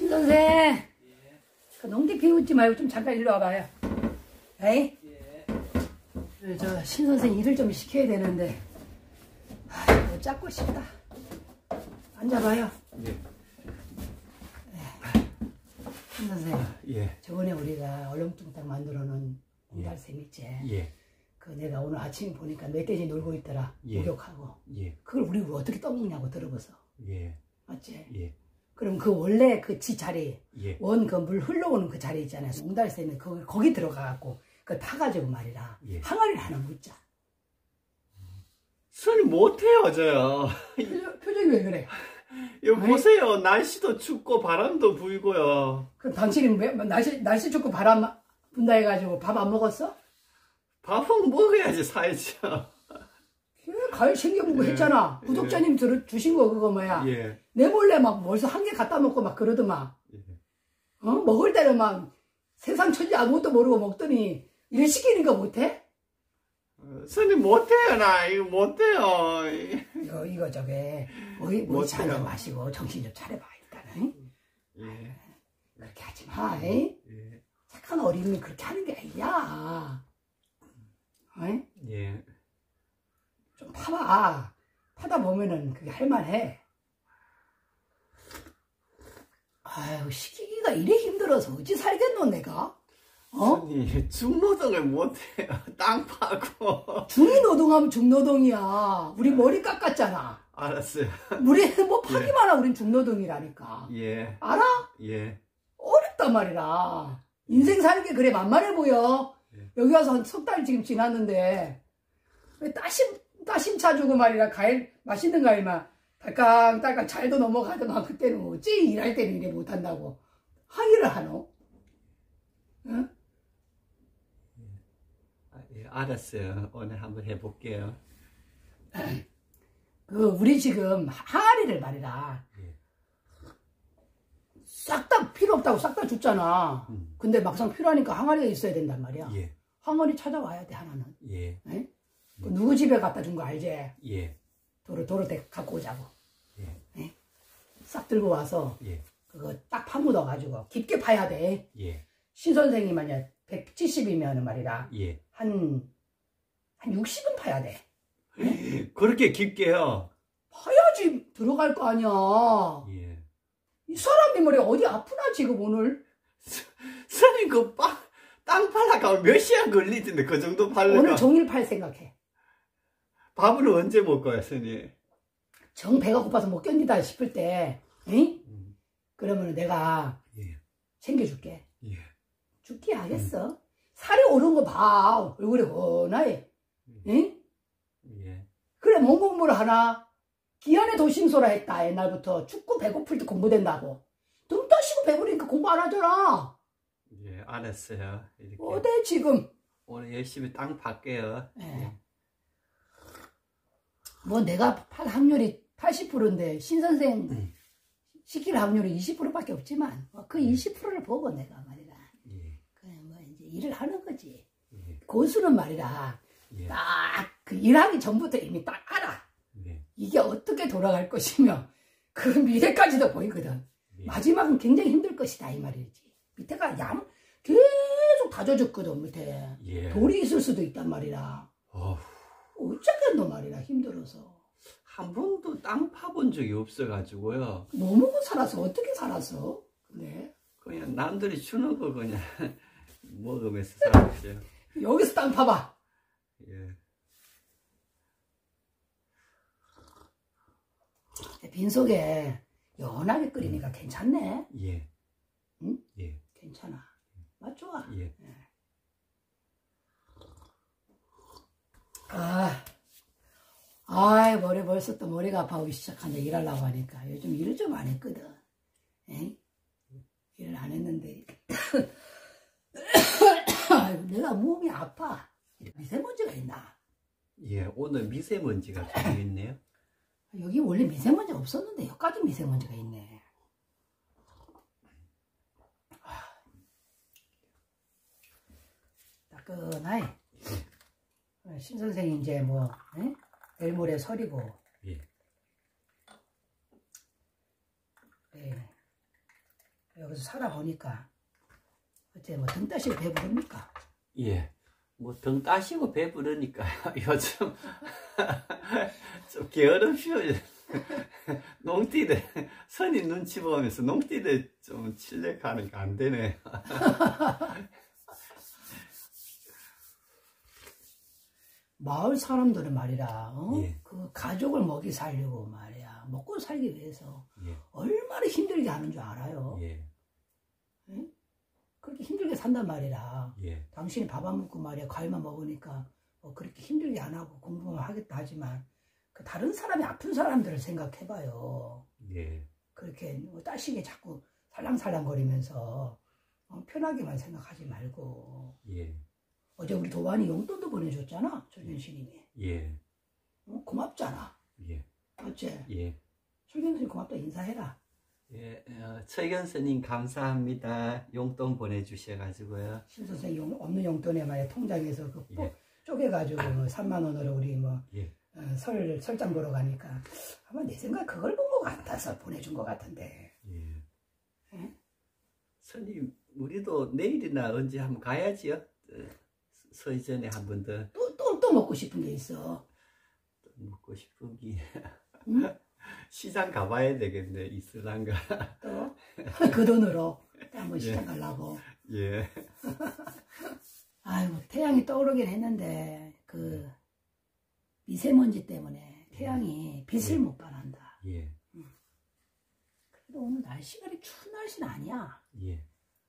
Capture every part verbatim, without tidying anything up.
신 선생, 예. 그 농기 비웃지 말고 좀 잠깐 일로 와봐요. 에이? 예. 저 신 선생 일을 좀 시켜야 되는데, 아, 뭐 짝고 싶다. 앉아봐요. 예. 예. 신 선생, 예. 저번에 우리가 얼렁뚱땅 만들어 놓은 옹달샘 있지? 예. 그 내가 오늘 아침에 보니까 멧돼지 놀고 있더라. 예. 목욕하고. 예. 그걸 우리 어떻게 떠먹냐고 들어보소. 예. 맞지? 예. 그럼 그 원래 그 지 자리, 예. 원 그 물 흘러오는 그 자리 있잖아요. 옹달샘이 그, 거기 들어가갖고 그걸 파가지고 말이라. 예. 항아리를 하나 묻자. 손이 못해요, 저요. 표정, 표정이 왜 그래? 이거 아니? 보세요. 날씨도 춥고 바람도 불고요. 그럼 당신이 왜, 날씨, 날씨 춥고 바람 분다 해가지고 밥 안 먹었어? 밥은 먹어야지 살죠. 가을 챙겨보고 예. 했잖아. 구독자님 예. 들어 주신 거 그거 뭐야. 예. 내 몰래 막 벌써 한 개 갖다 먹고 막 그러더만. 예. 어? 먹을 때는 막 세상 천지 아무것도 모르고 먹더니 일 시키는 거 못해? 어, 선생님 못해요. 나 이거 못해요. 이거 이거 저게 뭐이 뭐 잔잔 마시고 정신 좀 차려봐 일단은. 예. 그렇게 하지 마. 예. 착한 어린이 그렇게 하는 게 아니야. 어? 예. 좀 파봐. 파다 보면은 그게 할만해. 아유, 시키기가 이래 힘들어서 어찌 살겠노, 내가? 어? 아니, 중노동을 못해요. 땅 파고. 중이 노동하면 중노동이야. 우리 머리 깎았잖아. 알았어요. 우리 뭐 파기만 하면 우린 중노동이라니까. 예. 알아? 예. 어렵단 말이라. 인생 사는 게 그래 만만해 보여. 예. 여기 와서 한 석 달 지금 지났는데 왜 따심 따심 차주고 말이라 과일 맛있는 과일만 딸깍딸깍 잘도 넘어가더만 그때는 어찌 일할 때는 이래 못한다고 항의를 하노? 응? 아, 예, 알았어요. 오늘 한번 해볼게요. 그 우리 지금 항아리를 말이라 예. 싹 다 필요 없다고 싹 다 줬잖아. 음. 근데 막상 필요하니까 항아리가 있어야 된단 말이야. 예. 항아리 찾아와야 돼 하나는. 예. 예? 그 누구 집에 갖다 준 거 알지? 예. 도로, 도로대 갖고 오자고. 예. 예? 싹 들고 와서, 예. 그거 딱 파묻어가지고, 깊게 파야 돼. 예. 신 선생이 만약 백칠십이면 말이라, 예. 한, 한 육십은 파야 돼. 예? 그렇게 깊게요? 파야지 들어갈 거 아니야. 예. 이 사람이 머리 어디 아프나, 지금 오늘? 선생님, 그 빵, 땅 팔라가면 몇 시간 걸리던데, 그 정도 팔려면. 오늘 종일 팔 생각해. 밥은 언제 먹어요, 선생님? 정 배가 고파서 못 견디다 싶을 때, 응? 음. 그러면 내가 예. 챙겨줄게. 예. 죽기 하겠어. 음. 살이 오른 거 봐. 얼굴이 훤하게. 응? 예. 그래, 뭔 공부를 하나? 기한의 도심소라 했다, 옛날부터. 죽고 배고플 때 공부된다고. 등 떠시고 배부르니까 공부 안 하잖아. 예, 알았어요. 이렇게. 어때, 지금? 오늘 열심히 땅 팔게요. 예. 예. 뭐 내가 팔 확률이 팔십 퍼센트인데 신선생 음. 시킬 확률이 이십 퍼센트밖에 없지만 그 이십 퍼센트를 보고 내가 말이라 예. 그냥 뭐 이제 일을 하는 거지. 예. 고수는 말이라 예. 딱 그 일하기 전부터 이미 딱 알아. 예. 이게 어떻게 돌아갈 것이며 그 미래까지도 보이거든. 예. 마지막은 굉장히 힘들 것이다 이 말이지. 밑에가 얌 계속 다져줬거든. 밑에 예. 돌이 있을 수도 있단 말이라. 어후. 어쩌겠노 말이라 힘들어서 한 번도 땅 파본 적이 없어가지고요. 뭐 먹고 살아서 어떻게 살았어? 근데 그냥 남들이 주는 거 그냥 먹으면서 살았어요. 여기서 땅 파봐. 예. 빈속에 연하게 끓이니까 음. 괜찮네. 예. 응? 예. 괜찮아. 맛 좋아. 예. 예. 아, 아이, 머리 벌써 또 머리가 아파오기 시작한다. 일하려고 하니까. 요즘 일을 좀 안 했거든. 에? 일을 안 했는데. 내가 몸이 아파. 미세먼지가 있나? 예, 오늘 미세먼지가 좀 있네요. 여기 원래 미세먼지 없었는데, 여기까지 미세먼지가 있네. 따끈하게. 신 선생이 이제 뭐 에? 내일 모레 설이고 예. 네. 여기서 살아보니까 어째 뭐 등 따시고 배부릅니까? 예. 뭐 등 따시고 배부르니까 요즘 좀 게으름쉬워요. 농띠들 선이 눈치 보면서 농띠들 좀 칠레가니까 안 되네. 마을 사람들은 말이라 어? 예. 그 가족을 먹이 살려고 말이야 먹고 살기 위해서 예. 얼마나 힘들게 하는 줄 알아요. 예. 응? 그렇게 힘들게 산단 말이라. 예. 당신이 밥 안 먹고 말이야 과일만 먹으니까 뭐 그렇게 힘들게 안 하고 공부만 하겠다 하지만 그 다른 사람이 아픈 사람들을 생각해봐요. 예. 그렇게 뭐 따시게 자꾸 살랑살랑거리면서 어, 편하게만 생각하지 말고. 예. 어제 우리 도환이 용돈도 보내줬잖아, 철균 스님이. 예. 어, 고맙잖아. 예. 어째? 예. 철균 스님 고맙다 인사해라. 예. 어, 철견 스님 감사합니다. 용돈 보내주셔가지고요. 신 선생 용, 없는 용돈에 말이야 통장에서 그 뽀, 예. 쪼개가지고 뭐 삼만 원으로 우리 뭐 예. 어, 설 설장 보러 가니까 아마 내 생각 그걸 본 것 같아서 보내준 것 같은데. 예. 예? 스님, 우리도 내일이나 언제 한번 가야지요. 어, 서이전에 한 번 더. 또 또 또 먹고 싶은 게 있어. 또 먹고 싶은 게. 응? 시장 가봐야 되겠네, 이슬람가. 또 그 돈으로 또 한번 시장 예. 가려고. 예. 아이고 태양이 떠오르긴 했는데 그 미세먼지 때문에 태양이 빛을 예. 못 발한다. 예. 그래도 오늘 날씨가 그리 추운 날씨는 아니야. 예.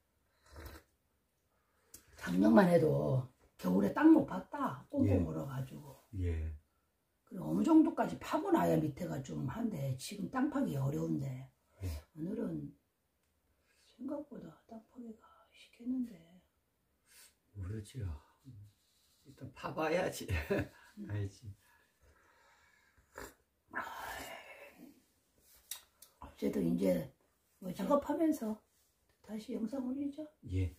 작년만 해도 겨울에 땅 못 팠다. 꽁꽁 예. 얼어가지고. 예. 그리고 어느 정도까지 파고 나야 밑에가 좀 한데 지금 땅 파기 어려운데 예. 오늘은 생각보다 땅 파기가 쉽겠는데. 모르죠. 일단 파봐야지. 알지. 어쨌든 이제 뭐 작업하면서 다시 영상 올리죠. 예.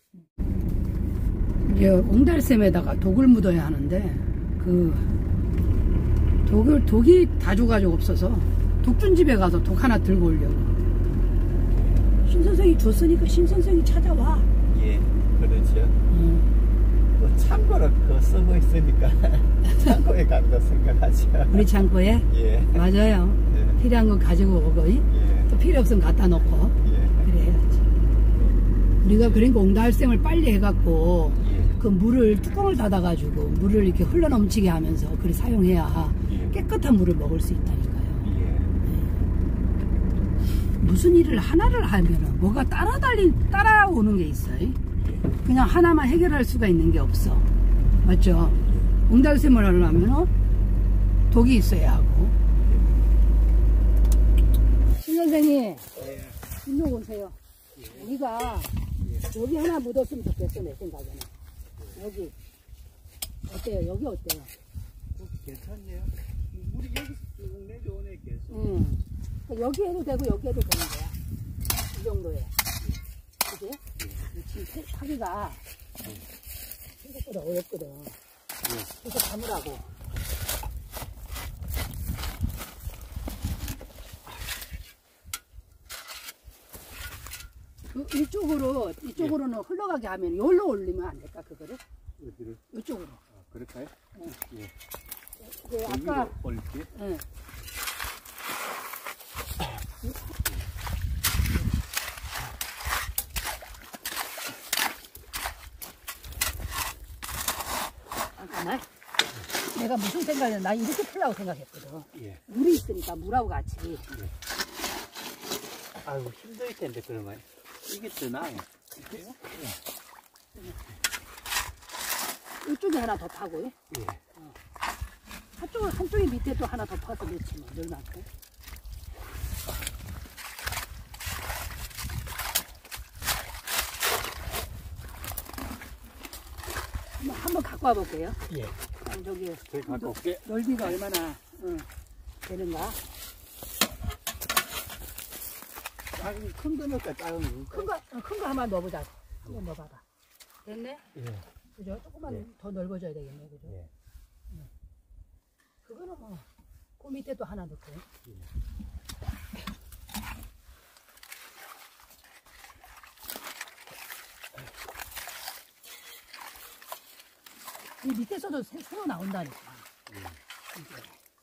이제 옹달샘에다가 독을 묻어야 하는데 그 독을 독이 다 줘가지고 없어서 독준집에 가서 독 하나 들고 오려고. 신 선생이 줬으니까 신 선생이 찾아와. 예. 그렇죠. 음. 또 창고로 그거 쓰고 있으니까 창고에 간다 생각하죠. 우리 창고에? 예. 맞아요. 예. 필요한 거 가지고 오고 예. 또 필요 없으면 갖다 놓고 예. 그래 해야지. 우리가 그러니까 옹달샘을 빨리 해갖고 예. 그 물을 뚜껑을 닫아가지고 물을 이렇게 흘러넘치게 하면서 그걸 사용해야 예. 깨끗한 물을 먹을 수 있다니까요. 예. 무슨 일을 하나를 하면은 뭐가 따라달리 따라오는 게 있어요. 그냥 하나만 해결할 수가 있는 게 없어. 맞죠? 옹달샘을 하려면은 독이 있어야 하고. 신 선생님, 예. 일로 오세요. 우리가 여기 하나 묻었으면 좋겠어, 내 생각에는. 여기. 어때요? 여기 어때요? 괜찮네요. 물이 여기 쭉 내려오네 계속. 응. 여기 해도 되고 여기 해도 되는 거야. 이 정도에. 그지? 지금 파기가 생각보다 어렵거든. 그래서 감으라고. 그 이쪽으로 이쪽으로는 흘러가게 하면 여기로 올리면 안 될까 그거를? 어디를? 이쪽으로. 아, 그럴까요? 응. 예. 그 아까 올릴게. 응. 잠깐만. 내가 무슨 생각이야? 나 이렇게 풀라고 생각했거든. 예. 물이 있으니까 물하고 같이. 예. 아이고 힘들 텐데 그러면 이게 뜨나요? 그래요? 이쪽에 하나 더 파고. 예. 어. 한쪽 한쪽에 밑에 또 하나 더 파서 넣지 뭐 늘만큼. 한번 한번 갖고 와볼게요. 예. 아, 저기 저기 갖고 올게. 넓이가 얼마나 응, 되는가? 작은 큰 거니까 작은 거. 큰 거, 어, 큰 거 하나 넣어보자. 한번 넣어봐봐. 됐네? 예. 그죠? 조금만 예. 더 넓어져야 되겠네. 그죠? 예. 응. 그거는 뭐, 그 밑에 또 하나 넣고. 예. 이 밑에서도 새, 새로 나온다니까. 예. 이게.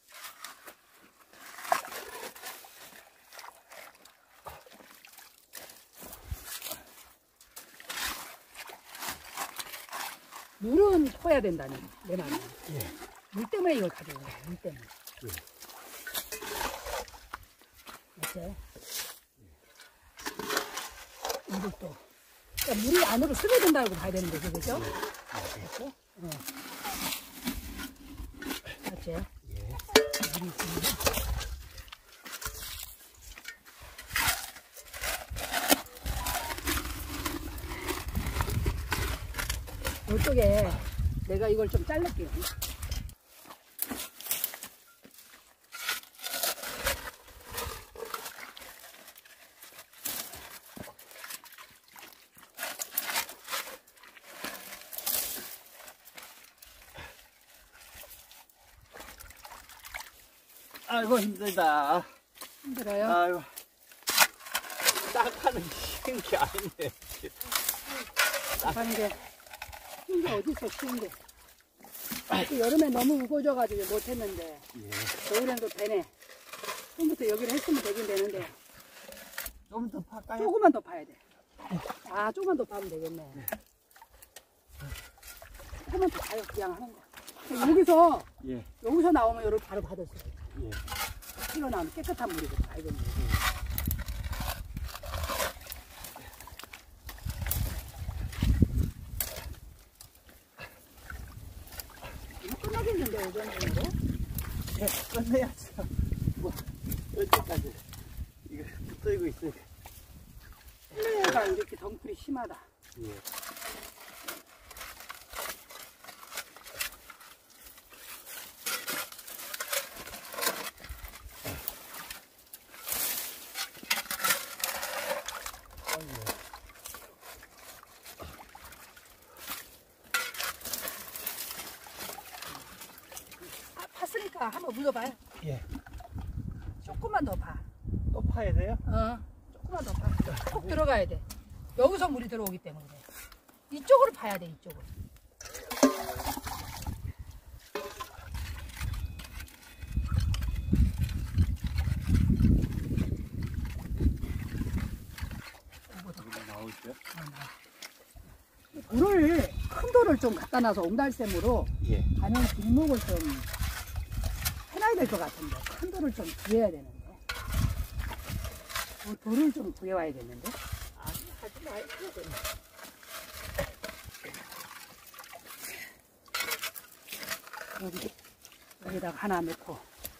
물은 퍼야 된다는 내 말은. 예. 물 때문에 이걸 가져온 거야. 물 때문에. 예. 맞지? 이것도. 그러니까 물이 안으로 스며든다고 봐야 되는 거죠, 그죠? 됐고? 어. 맞지? 예. 물이 있으면. 이쪽에 내가 이걸 좀 잘랐게요. 아이고 힘들다. 힘들어요? 아이고 딱 하는 게 쉬운 게 아닌데. 하는 게 쉬운 게 어딨어, 쉬운 게. 여름에 너무 무거워져가지고 못했는데 예. 겨울엔 또 되네. 처음부터 여기를 했으면 되긴 되는데 좀 더 팔까요? 조금만 더 파야 돼. 아, 조금만 더 파면 되겠네. 조금만 더 파요, 그냥 하는 거. 여기서 예. 여기서 나오면 여기 바로 받았어요. 예. 튀어나오면 깨끗한 물이고 알겠네. 이거 끝나겠는데, 오전으로? 예. 끝내야죠. 뭐 언제까지 이거 붙어있고 있으니까. 실내가 이렇게 덩쿨이 심하다. 예. 아, 팠으니까 한번 물어봐요. 예. 조금만 더 파. 또 파야 돼요? 어, 조금만 더 파. 톡 들어가야 돼. 여기서 물이 들어오기 때문에. 이쪽으로 파야 돼, 이쪽으로. 나오죠? 돌을, 큰 돌을 좀 갖다 놔서 옹달샘으로 예. 가는 길목을 좀 해놔야 될 것 같은데. 큰 돌을 좀 구해야 되는데. 어, 돌을 좀 구해와야겠는데. 아니 하지 말고. 여기, 여기다가 하나 넣고.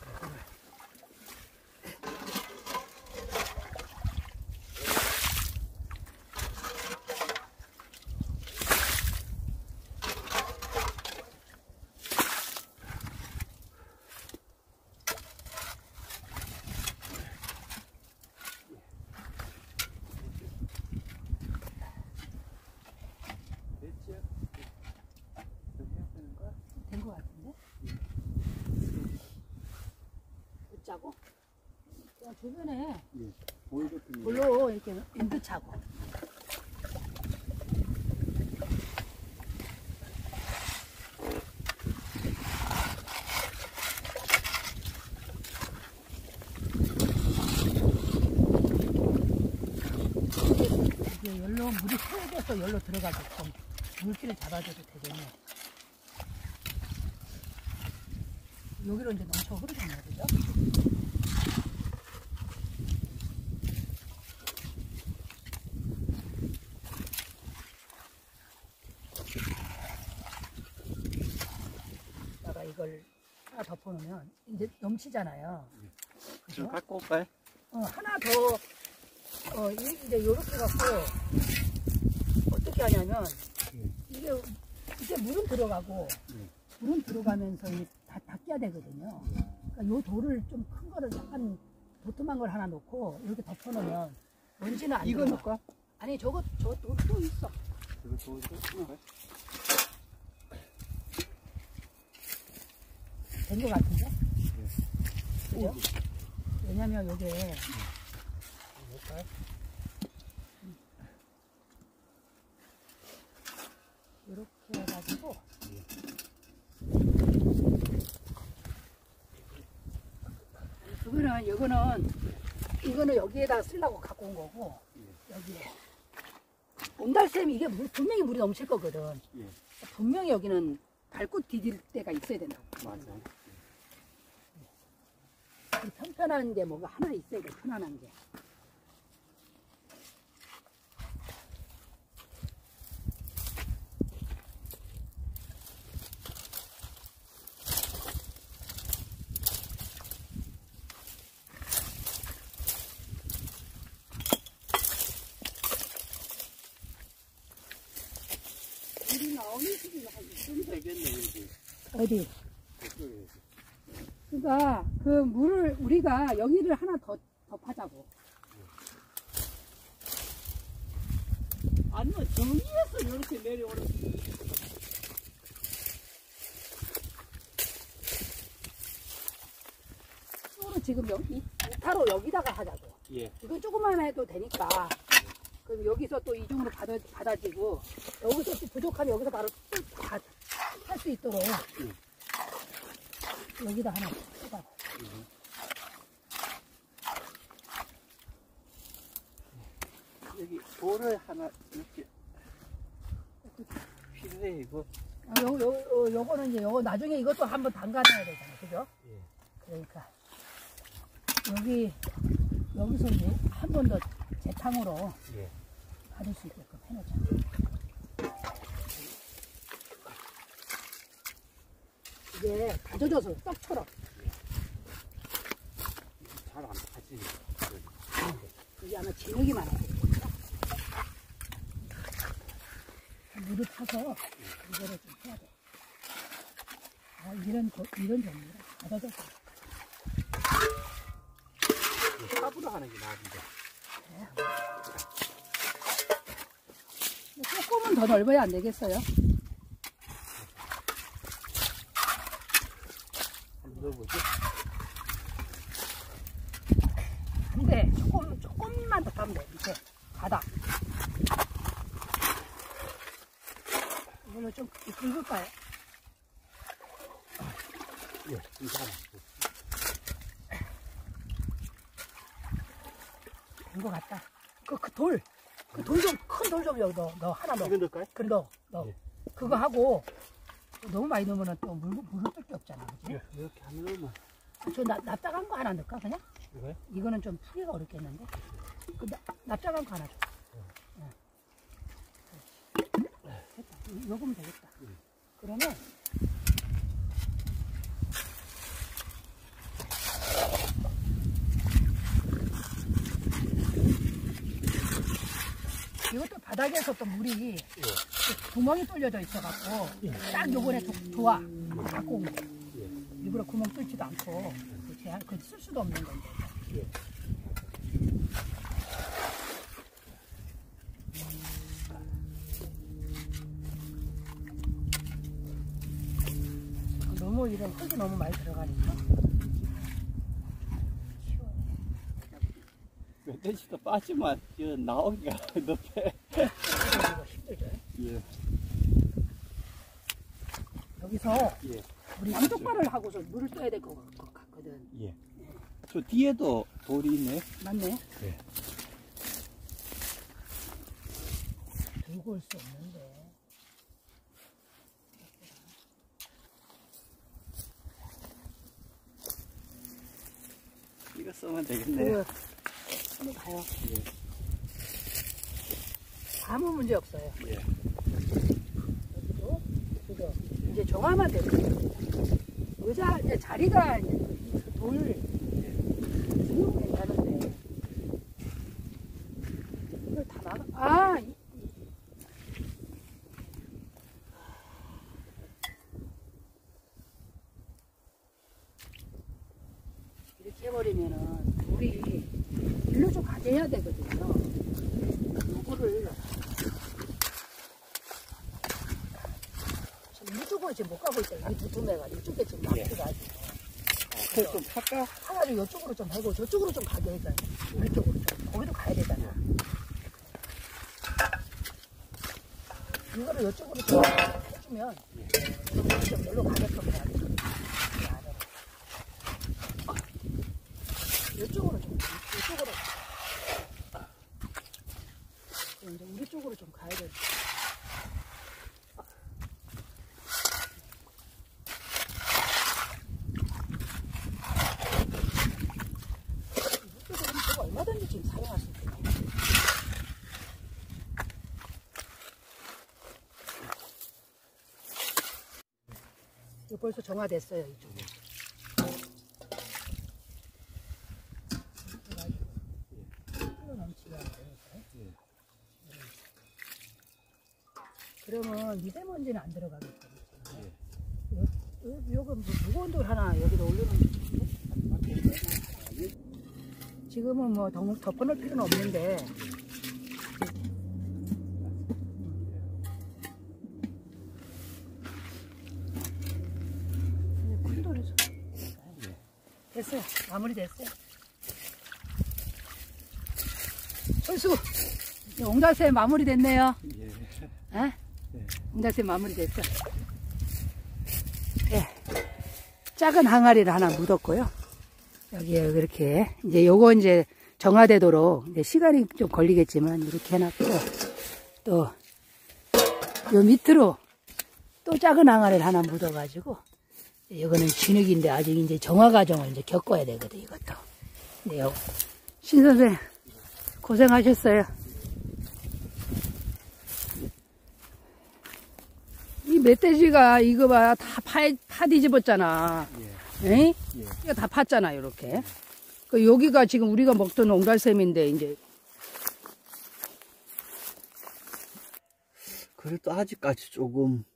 됐죠? 더 해야 되는 거야? 된 것 같은데? 붙자고? 그냥 주변에 예. 보이 같은 거. 볼로 이렇게 인도 차고. 이게 열로 물이 새겨서 열로 들어가게끔 물기를 잡아줘도 되겠네. 여기로 이제 넘쳐 흐르겠네, 그죠? 다가 이걸 하나 덮어놓으면 이제 넘치잖아요. 저 그죠? 갖고 올까요? 어, 하나 더, 어, 이- 이제 요렇게 갖고, 어떻게 하냐면, 이게, 이제 물은 들어가고, 네. 물은 들어가면서 이게 다 닦여야 되거든요. 그러니까 요 돌을 좀 큰 거를 약간 도톰한 걸 하나 놓고, 이렇게 덮어놓으면, 먼지는 안 이거 들어가. 넣을까? 아니, 저거, 저 돌 또 있어. 이거 좋은데? 된 거 같은데? 네. 그죠? 왜냐면 요게, 넣을까요? 이렇게 해가지고, 이거는 이거는 여기에다 쓰려고 갖고 온 거고 여기에 온달샘이 이게 물, 분명히 물이 넘칠 거거든. 예. 분명히 여기는 밟고 디딜 때가 있어야 된다고. 맞아요. 편편한 게 뭐가 하나 있어야 돼. 편안한 게. 물이 나오는 시기는 한 이쯤 되겠네, 여기. 어디? 저쪽에. 그러니까 그 물을 우리가 여기를 하나 더 덮하자고. 아니면 저기에서 이렇게 내려오는. 이거는 지금 여기 이타로 여기다가 하자고. 예. 이건 조금만 해도 되니까. 그럼 여기서 또 이중으로 받아, 받아지고 여기서 또 부족하면 여기서 바로 할 수 있도록 응. 여기다 하나 해봐. 응. 여기 돌을 하나 이렇게 필요해 이거. 아, 요, 요, 요, 요거는 이제 요거 나중에 이것도 한번 담가놔야 되잖아. 그죠? 예. 그러니까 여기 여기서 이제 한 번 더 재탕으로 예. 받을 수 있게끔 해놓자. 이게 다져져서 떡처럼. 잘 안 타지. 여기 아마 진흙이 많아요. 물을 타서 이거를 좀 해야 돼. 아, 이런, 거, 이런 종류라. 다져져서. 삽으로 하는 게 나은데. 조금은 더 넓어야 안 되겠어요? 한번 넣어보죠. 안 돼. 조금, 조금만 더 하면 돼. 밑에. 바닥. 이걸로 좀 긁을까요? 예, 괜찮아. 된 것 같다. 그, 그 돌. 그 돌 좀, 큰 돌 좀 여기 넣어. 넣어. 하나 넣어. 이거 넣을까요? 그래, 넣어. 넣어. 예. 그거 하고, 너무 많이 넣으면 또 물, 물을 뜰 게 없잖아. 그치? 예, 이렇게 하면 넣으면. 저 납, 납작한 거 하나 넣을까, 그냥? 이거요? 이거는 좀 풀기가 어렵겠는데? 그 납, 납작한 거 하나 줘. 응. 됐다. 이- 요거면 되겠다. 응. 그러면, 이것도 바닥에서 또 물이 예. 구멍이 뚫려져 있어갖고 딱 요번에 도, 좋아. 갖고 온 거. 예. 일부러 구멍 뚫지도 않고 그 제한, 그 쓸 수도 없는 건데. 예. 너무 이런 흙이 너무 많이 들어가니까. 멧돼지도 빠지면 저 나오기가 높게. 이거 힘들죠. 예. 여기서 예. 우리 양쪽 발을 하고서 물을 떠야 될 것 같거든. 예. 저 뒤에도 돌이 있네. 맞네. 예. 들고 올 수 없는데. 이거 쓰면 되겠네. 그, 한번 봐요. 예. 아무 문제 없어요. 예. 여기도, 그죠? 이제 정화만 되면 돼요. 의자, 이제 자리가, 이제 그 돌, 이거 괜찮은데. 이걸 다 나가, 아! 이- 이렇게 해버리면은, 물이 일로 좀 가게 해야 되거든요. 요거를, 지금 이쪽으로 지금 못 가고 있다. 이 두툼해가 이쪽에 지금 막혀가지고. 그걸 좀 할까? 하나를 이쪽으로 좀 하고 저쪽으로 좀 가게 해줘야 돼. 우리 쪽으로 좀. 거기도 가야 되잖아. 이거를 이쪽으로 좀 해주면 여기 좀 여기로 가게끔 해야 돼. 이 아래로. 이쪽으로 좀 가야 돼. 이쪽으로 제가 얼마든지 지금 사용할 수 있어요. 이거 벌써 정화됐어요, 이쪽에. 그러면 미세먼지는 안 들어가겠죠. 예. 요, 요, 요거 뭐 무거운 돌 하나 여기다 올려놓으면 지금은 뭐 덮, 덮어놓을 필요는 없는데 큰 돌에서 됐어요. 마무리 됐어요. 철수 옹달새 마무리 됐네요. 예. 어? 옹달새 마무리 됐어. 예. 작은 항아리를 하나 묻었고요. 여기에 이렇게 이제 요거 이제 정화되도록 이제 시간이 좀 걸리겠지만 이렇게 해놨고 또 요 밑으로 또 작은 항아리를 하나 묻어가지고 이거는 진흙인데 아직 이제 정화 과정을 이제 겪어야 되거든 이것도. 네, 요 신 선생 고생하셨어요. 이 멧돼지가 이거 봐 다 파, 파 뒤집었잖아. 예. 에? 예. 이거 다 팠잖아 이렇게. 그 여기가 지금 우리가 먹던 옹달샘인데 이제. 그래도 아직까지 조금